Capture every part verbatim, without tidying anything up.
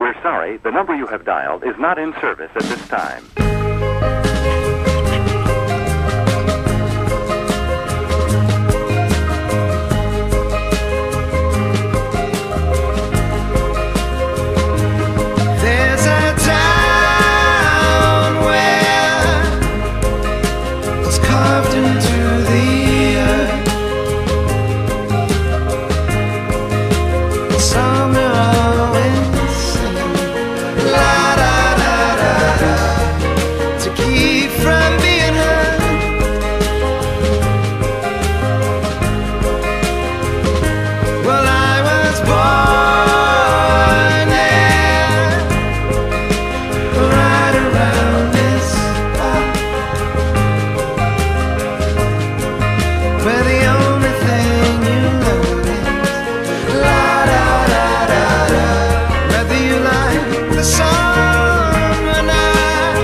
We're sorry, the number you have dialed is not in service at this time. There's a town where it's carved into the earth. Some are always singing la da da da da to keep from being hurt. Well, I was born there, right around this spot, where the only thing you know is la da da da da. Whether you like the song or not,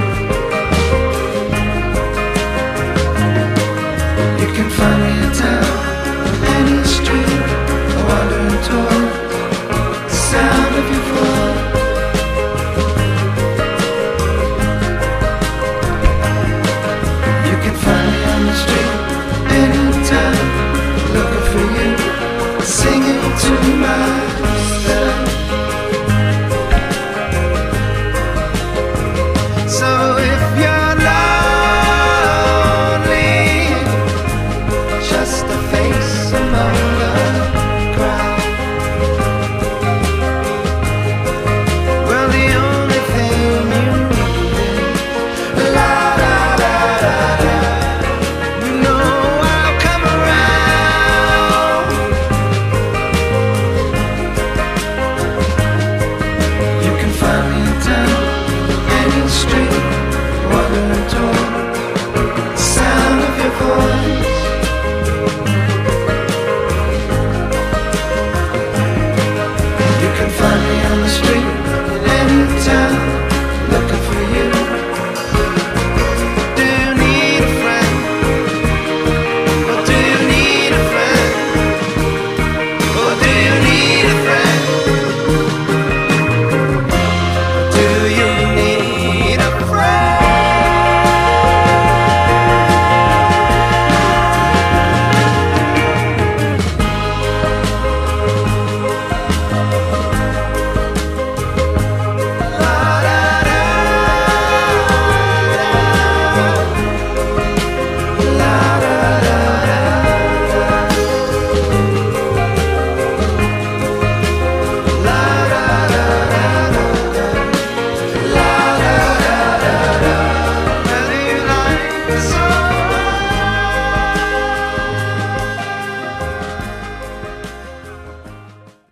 you can find me in town, any street, a wandering tour, the sound of your voice. You can find me on the street, anytime, looking for you, singing to myself. So if you're lonely, just a face among the crowd, well, the only thing you need is la da da da da. You know I'll come around. You can find me in town, any street, wandering door, sound of your voice. You can find me on the street, any town, looking for you. Do you need a friend? Or do you need a friend? Or do you need a friend? Do you need a friend? La da da da, la da da da, la da da da, la da da da da. Whether you like the song